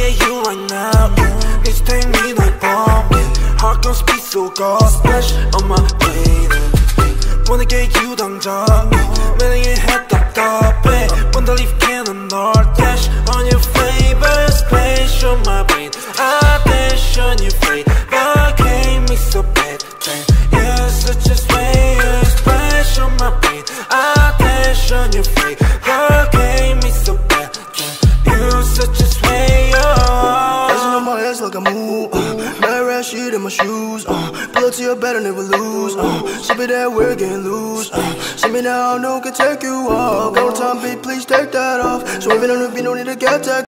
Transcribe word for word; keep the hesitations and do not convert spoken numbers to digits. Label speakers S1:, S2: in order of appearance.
S1: get you right now. Need to take me like bomb. Heart gon' speed so God splash on my plate. Wanna get you 당장 매일 head 답답해. Wanna leave cannon or dash on your favorite space on my brain. I dash on your face, but can't me so bad. You're such a sweet splash on my brain. I dash on your face, but can't me so bad. You're such a sweet.
S2: Dancing on my ass like a move. Mad rat shit in my shoes. Uh, pull up to your bed and never lose. Uh, Sip it that we're getting loose. Uh, see me now, no one can take you off. Go time, beat, please take that off. So even on the beat, no need to get that.